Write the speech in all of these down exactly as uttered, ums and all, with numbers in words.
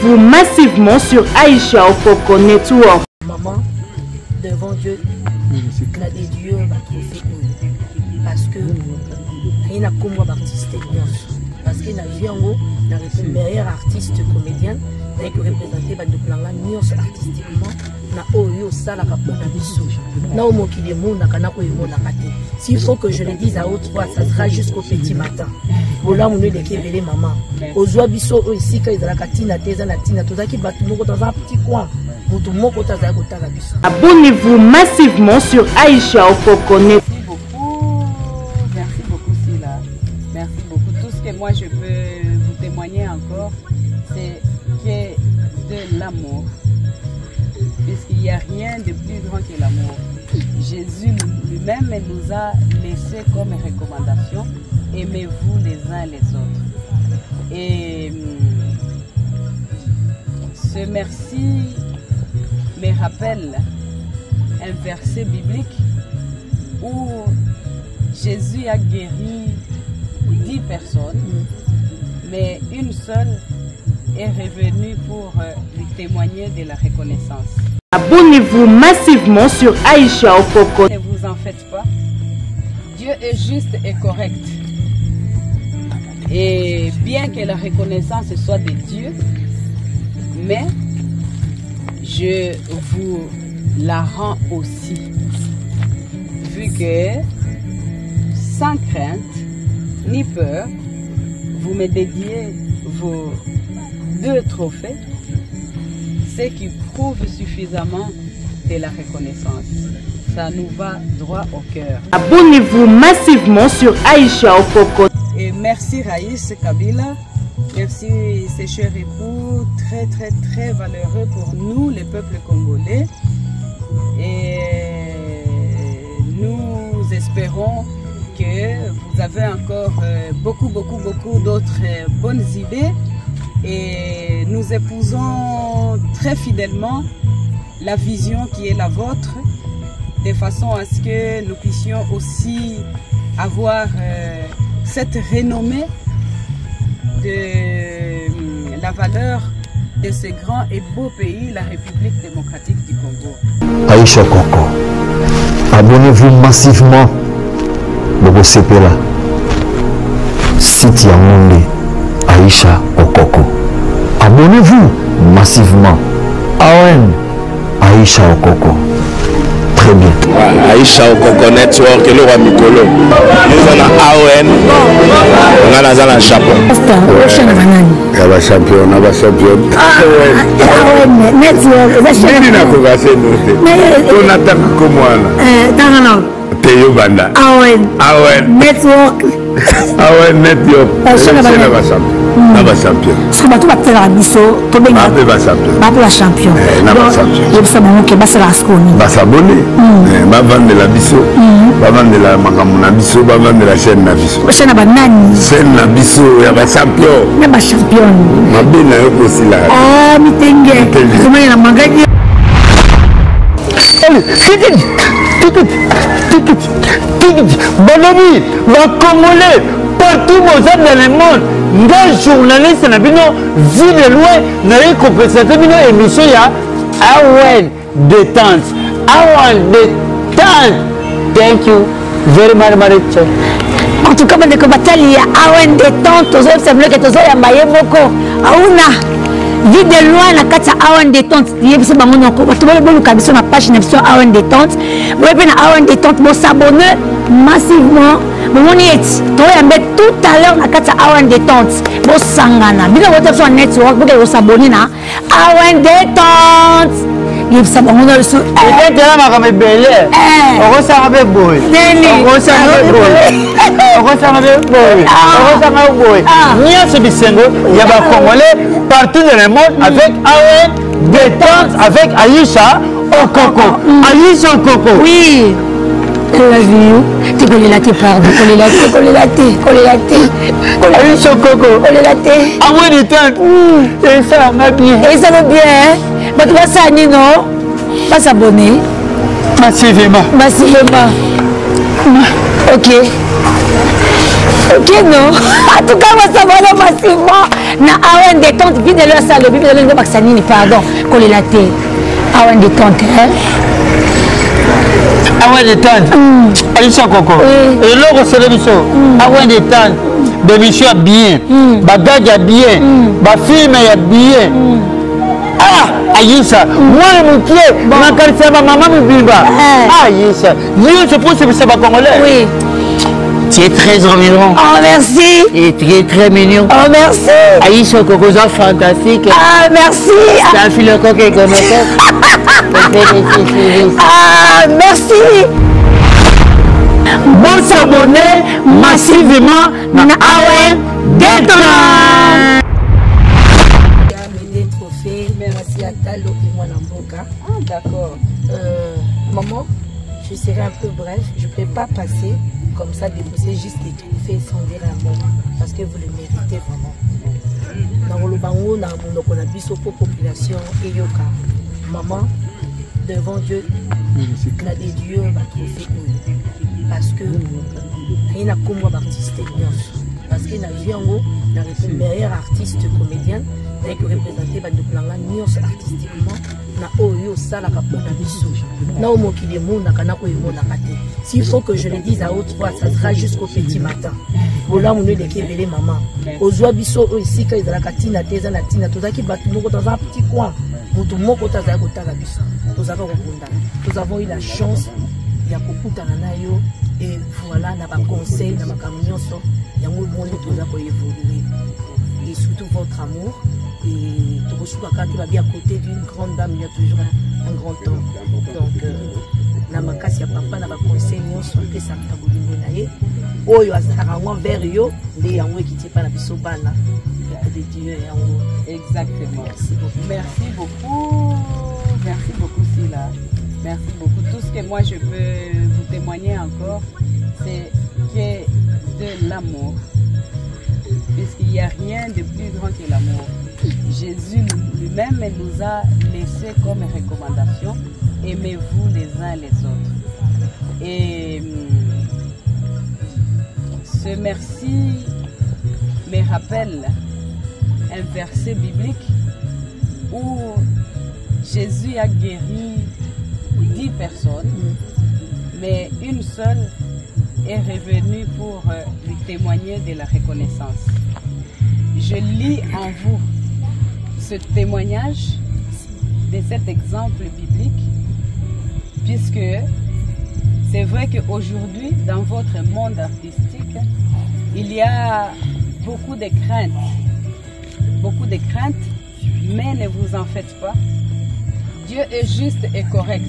Abonnez-vous massivement sur Aïcha Okoko Network. Maman, devant Dieu, la des dieux va trouver parce que il n'a comme moi artiste parce que la vie en haut, la meilleure artiste comédienne, elle peut représenter le plan artistiquement. S'il faut que je le dise à haute voix, ça sera jusqu'au petit matin. Voilà mon de maman. Aux oibisso ici quand ils ont la catina, tes anatina, tout ça qui bat tout dans un petit coin. Abonnez-vous massivement sur Aïcha Okoko Network. Merci beaucoup, merci beaucoup Sila. Merci beaucoup. Tout ce que moi je peux vous témoigner encore, c'est que de l'amour. Puisqu'il n'y a rien de plus grand que l'amour. Jésus lui-même nous a laissé comme recommandation, aimez-vous les uns les autres. Et ce merci me rappelle un verset biblique où Jésus a guéri dix personnes, mais une seule est revenue pour lui témoigner de la reconnaissance. Abonnez-vous massivement sur Aïcha Okoko. Ne vous en faites pas. Dieu est juste et correct. Et bien que la reconnaissance soit de Dieu, mais je vous la rends aussi. Vu que, sans crainte ni peur, vous me dédiez vos deux trophées, ce qui prouve suffisamment de la reconnaissance. Ça nous va droit au cœur. Abonnez-vous massivement sur Aïcha Okoko. Et merci Raïs Kabila, merci ces chers époux, très très très valeureux pour nous, les peuples congolais. Et nous espérons que vous avez encore beaucoup beaucoup beaucoup d'autres bonnes idées. Et nous épousons très fidèlement la vision qui est la vôtre, de façon à ce que nous puissions aussi avoir euh, cette renommée de euh, la valeur de ce grand et beau pays, la République démocratique du Congo. Aïcha Okoko, abonnez-vous massivement Bobo Sepela, site Yaoundé, Aïcha Okoko. Abonnez-vous massivement. Awen Aïcha Okoko. Très bien. Aïcha Okoko Network, le roi Mikolo. Nous avons Awen. On a dans le Japon. Il y a un champion, on a un champion. Awen Network. On attend comme moi. Théo Banda. Awen. Awen Network. Awen Network. C'est un champion. C'est pas tout à fait la biso. Tout bien. Pas de champion. Pas de la champion. Pas de champion. Je sais pas que c'est la scone. Bah s'abonner. Bah vendre la biso. Bah vendre la makamuna biso. Bah vendre la chaîne na biso. Chaîne na banani. Chaîne na biso. Ya ba champion. Ya ba champion. Ma belle na yoko aussi là. Ah mitenge. Comment il a mangé? Allez, vite, vite, vite, vite, bon ami, va Congolais, partout dans le monde, des journalistes, vu de loin, n'a pas présenté une émission, il y a Awen Détente. Awen Détente. Thank you very much, Marie. En tout cas, je combattre il y a Awen Détente, tous autres, c'est vrai que tous autres, il y a Maye Moko, Aouna. Vie de loin, la carte Awen Détente. Il y a des gens qui ont sur la page de Awen Détente. Vous pouvez Awen Détente, vous s'abonner massivement. Vous pouvez tout à l'heure la carte Awen Détente. Vous s'engagez. Vous pouvez sur network, vous pouvez vous abonner à Awen Détente. Il faut s'abonner sur. Et là, je vais me bêler. On va s'en faire boy. On va s'en faire boy. On va s'en faire boy. On va s'en faire boy. Nia se bisengo, il y a des Congolais partout dans le monde avec Awen Détente, avec Aïcha Okoko. Aïcha Okoko. Oui. I love you. Tu connais la thé, pardon. Tu connais la thé, connais la thé, connais la thé. Aïcha Okoko. Connais la thé. Awen Détente. Et ça va bien. Et ça va bien. Mais tu vas s'abonner, non? Pas s'abonner. Massivement. Massivement. Ok. Ok, non. En tout cas, moi, ça va là massivement. Na awen détente, vide le ça, le vide le Maxanini, pardon. Collé la tête. Awen détente, hein. Awen détente. Aïssa Coco. Et là, c'est l'émission. Awen détente. L'émission est bien. Bagage est bien. Ma film est bien. Ah, Aïssa, moi, mon pied, ma calcée, ma maman me dit pas. Ah, Aïssa, je suppose que c'est pas congolais. Oui. Tu es très mignon. Oh, merci. Et tu es très mignon. Oh, merci. Aïssa Coco, c'est fantastique. Ah, merci. C'est un fil de coquet comme ça. Ah, merci. Bon s'abonner massivement na Awen Détente. Des trophées, merci à Talo et moi Namboka. Ah, d'accord. Euh, maman, je serai un peu bref. Je ne peux pas passer comme ça, déposer juste des trophées sans dire un mot. Parce que vous le méritez vraiment. Dans le bango, dans la population et yoka. Maman, devant Dieu, la des dieux va trouver une. Parce que il y a comme artiste parce qu'il y a le meilleur artiste comédien qui représenter les artistiquement na oyo sala kapona biso na omo ki de monde kana ko yona kate s'il faut que je le dise à haute voix ça sera jusqu'au petit matin bola mon de kebele maman ozwa biso ici ka izala katina teza na tina tozaki batu moko dans un petit coin mutu moko tazala kotala biso tozaka kokunda nous avons eu la chance ya kokutana na yo et voilà na ba conseil na makambo nyonso yango monde tozako évoluer et surtout votre amour. Et tu va bien à côté d'une grande dame, il y a toujours un, un grand temps. Donc, na makasi ya papa na ba conseil nyonso pe sa kabolingo na ye. Oyo azaka ngwa vers yo, nde yango ekiti pa na biso bana. De Dieu yango. Exactement. Merci beaucoup. Merci beaucoup. Merci beaucoup Sila. Merci beaucoup. Tout ce que moi je peux vous témoigner encore, c'est que de l'amour. Puisqu'il n'y a rien de plus grand que l'amour. Jésus lui-même nous a laissé comme recommandation, aimez-vous les uns les autres. Et ce merci me rappelle un verset biblique où Jésus a guéri dix personnes, mais une seule est revenue pour lui témoigner de la reconnaissance. Je lis en vous ce témoignage de cet exemple biblique, puisque c'est vrai qu'aujourd'hui, dans votre monde artistique, il y a beaucoup de craintes, beaucoup de craintes, mais ne vous en faites pas. Dieu est juste et correct.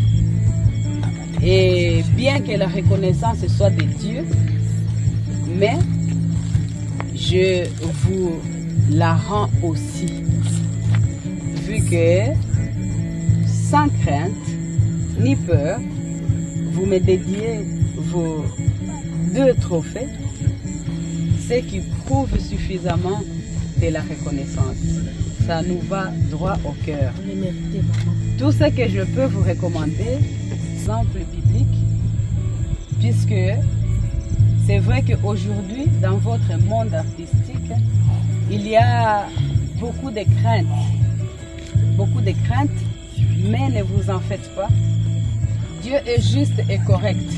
Et bien que la reconnaissance soit de Dieu, mais je vous la rends aussi. Vu que, sans crainte ni peur, vous me dédiez vos deux trophées, ce qui prouve suffisamment de la reconnaissance. Ça nous va droit au cœur. Tout ce que je peux vous recommander, exemple biblique, puisque c'est vrai qu'aujourd'hui, dans votre monde artistique, il y a beaucoup de craintes, beaucoup de craintes, mais ne vous en faites pas. Dieu est juste et correct.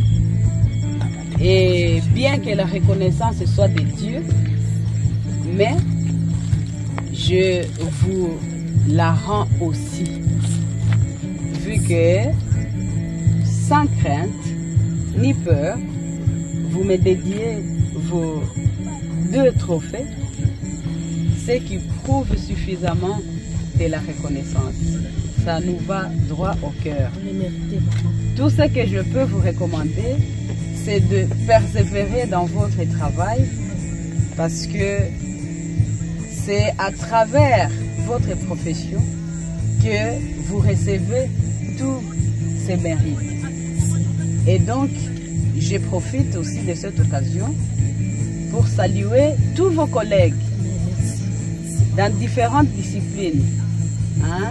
Et bien que la reconnaissance soit de Dieu, mais je vous la rends aussi. Vu que, sans crainte ni peur, vous me dédiez vos deux trophées, ce qui prouve suffisamment de la reconnaissance. Ça nous va droit au cœur. Tout ce que je peux vous recommander, c'est de persévérer dans votre travail, parce que c'est à travers votre profession que vous recevez tous ces mérites. Et donc, je profite aussi de cette occasion pour saluer tous vos collègues dans différentes disciplines, hein,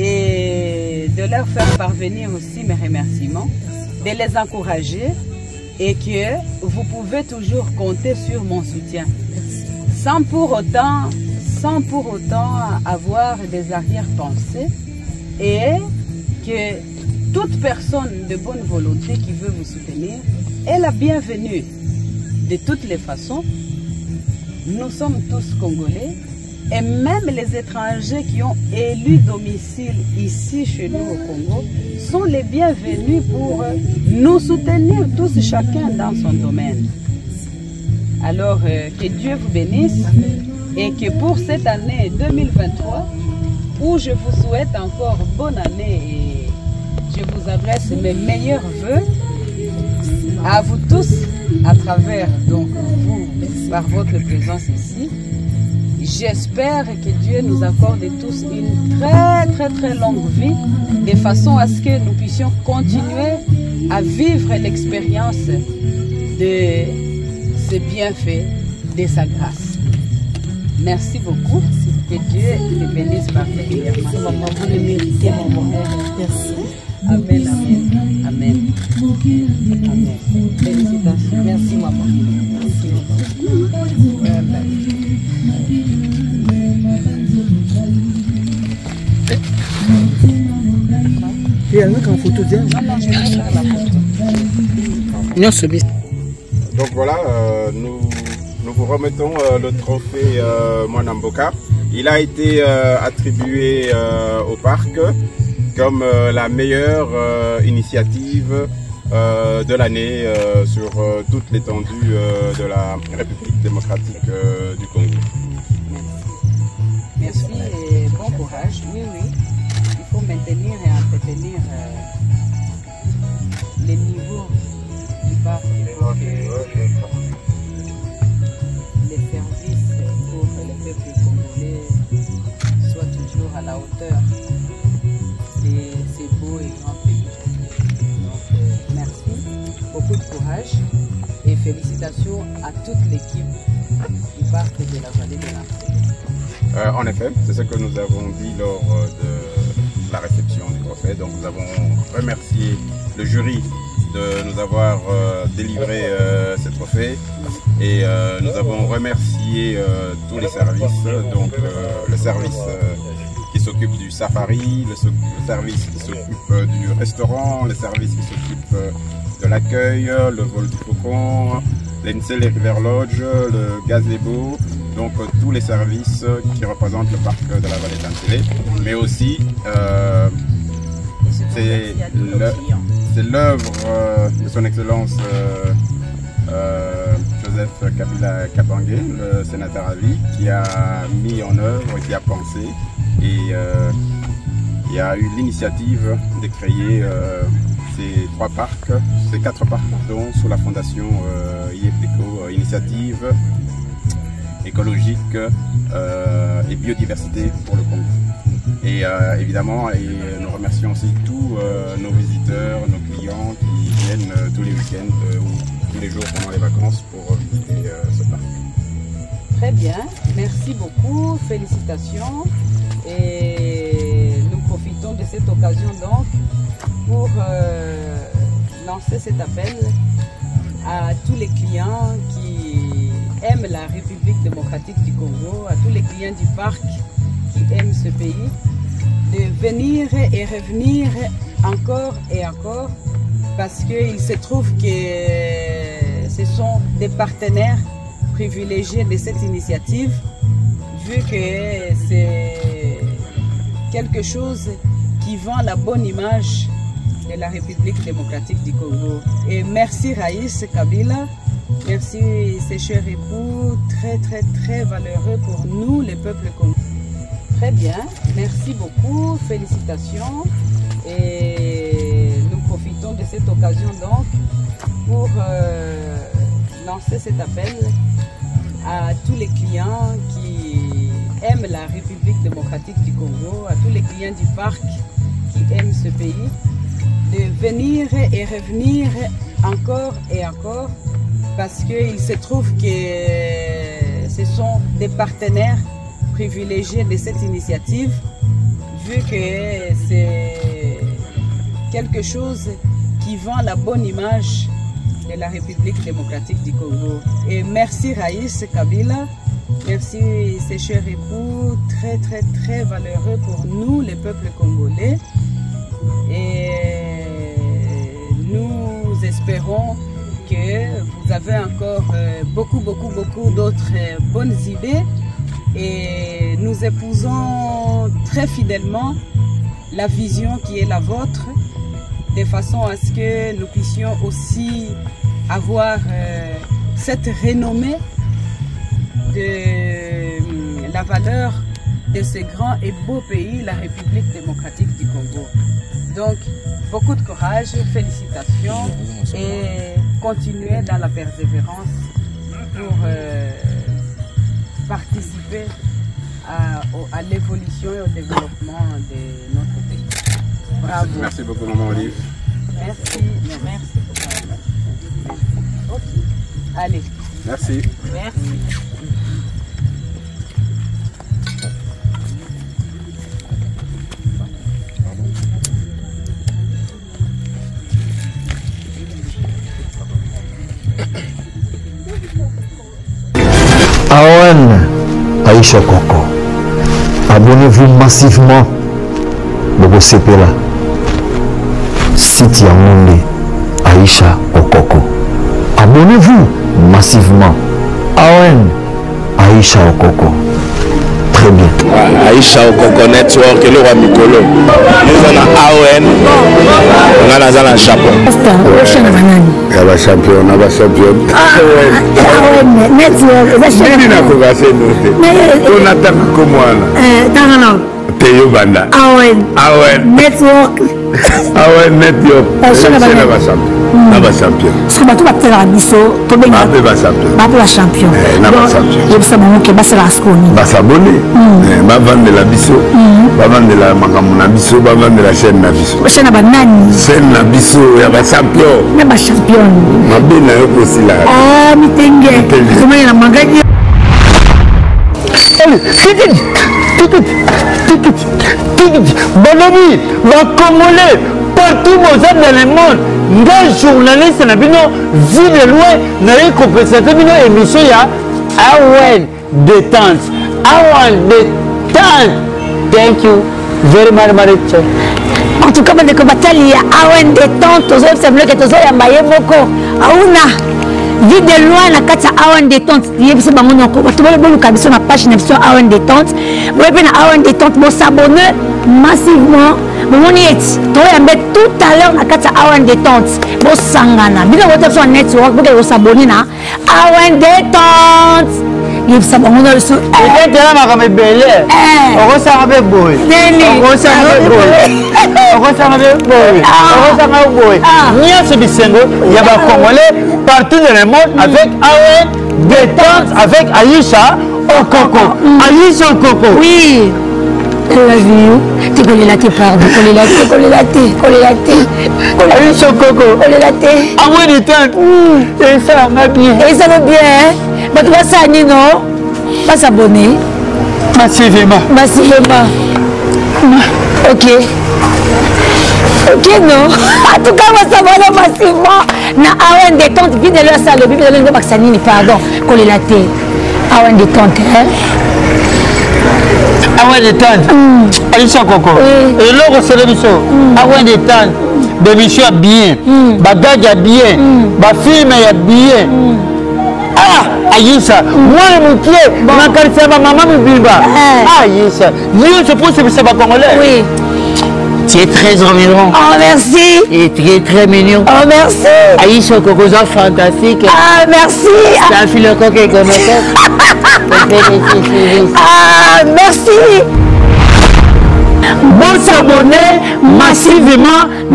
et de leur faire parvenir aussi mes remerciements, de les encourager et que vous pouvez toujours compter sur mon soutien. Sans pour autant, sans pour autant avoir des arrière-pensées, et que toute personne de bonne volonté qui veut vous soutenir est la bienvenue. De toutes les façons, nous sommes tous Congolais, et même les étrangers qui ont élu domicile ici chez nous au Congo sont les bienvenus pour nous soutenir tous chacun dans son domaine. Alors euh, que Dieu vous bénisse et que pour cette année deux mille vingt-trois, où je vous souhaite encore bonne année et je vous adresse mes meilleurs vœux à vous tous à travers donc vous par votre présence ici. J'espère que Dieu nous accorde tous une très très très longue vie de façon à ce que nous puissions continuer à vivre l'expérience de ce bienfait de sa grâce. Merci beaucoup. Que Dieu les bénisse particulièrement. Merci maman, vous le méritez maman. Merci. Amen, amen, amen. Amen. Félicitations. Merci maman. Merci maman. Il y a un mec en photo déjà. Non, non, je vais faire la photo. Donc voilà, euh, nous, nous vous remettons euh, le trophée euh, Mwanamboka. Il a été euh, attribué euh, au parc comme euh, la meilleure euh, initiative euh, de l'année euh, sur euh, toute l'étendue euh, de la République démocratique euh, du Congo. Merci. Merci et bon courage. Oui, oui. Il faut maintenir et entretenir euh, les niveaux du parc. Pour que les services pour le peuple congolais soient toujours à la hauteur de ces beaux et grands pays. Donc, euh, merci. Beaucoup de courage et félicitations à toute l'équipe du parc de la vallée de l'Amérique. Euh, en effet, c'est ce que nous avons dit lors de la réception du trophée. Donc nous avons remercié le jury de nous avoir euh, délivré euh, ce trophée et euh, nous avons remercié euh, tous les services, donc euh, le service euh, qui s'occupe du safari, le, le service qui s'occupe euh, du restaurant, le service qui s'occupe euh, de l'accueil, le vol du faucon, l'N C L River Lodge, le gazebo, donc euh, tous les services qui représentent le parc de la vallée de l'Antélé, mais aussi euh, c'est l'œuvre euh, de son excellence euh, euh, Joseph Kabila Kabange, le sénateur à vie, qui a mis en œuvre, qui a pensé et euh, il a eu l'initiative de créer euh, ces trois parcs, ces quatre parcs pardon, sous la fondation euh, I F D C O, euh, initiative écologique euh, et biodiversité pour le Congo. Et euh, évidemment, et nous remercions aussi tous euh, nos visiteurs, nos clients qui viennent euh, tous les week-ends euh, ou tous les jours pendant les vacances pour visiter euh, ce parc. Très bien, merci beaucoup, félicitations. Et nous profitons de cette occasion donc pour euh, lancer cet appel à tous les clients qui aiment la République démocratique du Congo, à tous les clients du parc qui aiment ce pays, de venir et revenir encore et encore parce qu'il se trouve que ce sont des partenaires privilégiés de cette initiative, vu que c'est quelque chose qui vend la bonne image de la République démocratique du Congo. Et merci Raïs Kabila, merci ses chers époux, très très très valeureux pour nous, les peuples congolais. Très bien, merci beaucoup, félicitations. Et nous profitons de cette occasion donc pour euh, lancer cet appel à tous les clients qui aiment la République démocratique du Congo, à tous les clients du parc qui aiment ce pays, de venir et revenir encore et encore parce qu'il se trouve que ce sont des partenaires privilégiés de cette initiative, vu que c'est quelque chose qui vend la bonne image de la République démocratique du Congo. Et merci Raïs Kabila, merci ses chers époux, très très très valeureux pour nous, les peuples congolais. Et nous espérons que vous avez encore euh, beaucoup beaucoup beaucoup d'autres euh, bonnes idées et nous épousons très fidèlement la vision qui est la vôtre, de façon à ce que nous puissions aussi avoir euh, cette renommée de euh, la valeur de ce grand et beau pays, la République démocratique du Congo. Donc, beaucoup de courage, félicitations et continuez dans la persévérance pour euh, participer à, à l'évolution et au développement de notre pays. Bravo. Merci beaucoup, maman Olive. Merci. Merci. Okay. Allez. Merci. Merci. Awan Aïcha Koko, abonnez-vous massivement Bobo Sepela site Yamonde Aïcha Okoko. Abonnez-vous massivement Awan Aïcha Okoko. Très bien. Ah, Aïcha Okoko Network, le roi Mikolo. Nous avons A O N, on a dans le Japon. Il y a un champion, on a un champion. Ah ouais, network. On attend comme moi. Non, non, non. Théo Banda. Ah ouais. Ah ouais. Network. Ah ouais, network. C'est un champion. Un champion. Ce que tu vas faire à Bisso, tu vas faire un champion. Tu vas faire un champion. Je vais savoir que tu vas faire s'abonner. Tu vas vendre la Bisso. Tu vas vendre la Magamuna Bisso. Tu vas vendre la chaîne Nabisso. La chaîne Nabisso. Chaîne Nabisso, il y a un champion. Il y a un champion. Ma belle est aussi là. Ah, mais t'es bien. Comment il y a un magasin? Bon ami, va Congolais, partout dans le monde, les journalistes, vie de loin, n'a compréhension de émission, il y a Awan détente. Awan détente. Thank you very much, Maricha. En tout cas, je vais il y a Awan détente, tu sais, c'est vrai que tu sais, il y a Maye Moko. Aouna. Vie de loin, la carte Awan détente. Il y a des gens qui ont sur la page d'émission Awan détente. Vous pouvez Awan détente, vous s'abonner massivement. Vous pouvez tout à l'heure la carte Awan détente. Vous sangana. Bien vous êtes sur network, vous pouvez s'abonner à Awan détente. Il y a des gens qui ont sur et là, ma caméra belle. On ressent avec boy. On ressent avec boy. On ressent avec boy. On ressent avec boy. Nia se bisengo, il y a des Congolais partout dans le monde avec Awan détente avec Aïcha Okoko. Aïcha Okoko. Oui. I love you. Tu connais la thé, pardon. Tu connais la thé, connais la thé, connais la thé. Aïcha Okoko. Connais la thé. Awan détente. Et ça va bien. Et ça va bien. Mais tu vas s'abonner, non? Pas s'abonner. Massivement. Massivement. Ok. Ok, non. En tout cas, on va s'abonner massivement. Na Awan détente, vide leur salle, vide leur maxanini, pardon. Collez la thé. Awan détente, hein? Awan détente. Aïcha Koko. Et là, on se lève sur Awan détente. Des missions bien. Bagage à bien. Ma film est bien. Ah, Aïssa, moi mon pied, ma carte, ma maman me dit bah. Ah, Aïssa, je suppose que c'est pas congolais. Oui. Tu es très emmerdant. Oh, merci. Et tu es très mignon. Oh, merci. Aïssa, Coco, fantastique. Ah, merci. C'est un fil de coquet comme ça. Ah, merci. Bon s'abonner massivement.